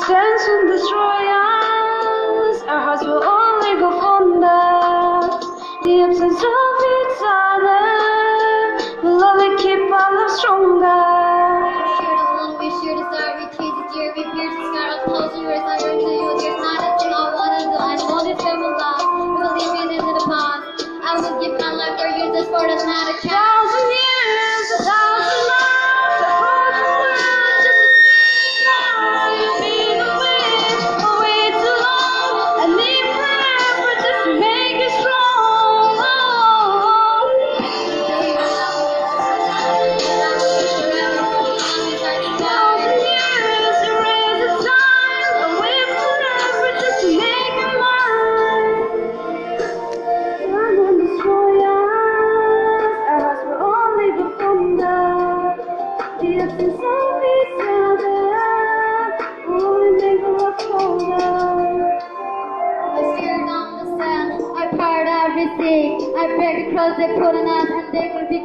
dance and destroy us. Our hearts will only go fonder. The absence of each other will only keep our love stronger. We share to start, we tease each year, we pierce the scar, I'll close your ears, I run to you, there's not a thing I wanna do, I know this time will last, we will leave it into the past, I will give my life for you, this word is not a count. 1,000 years, 1,000 miles, a heart will just a thing now, you've been away for way too long, I need forever just to make you strong. I beg because they couldn't ask and they can be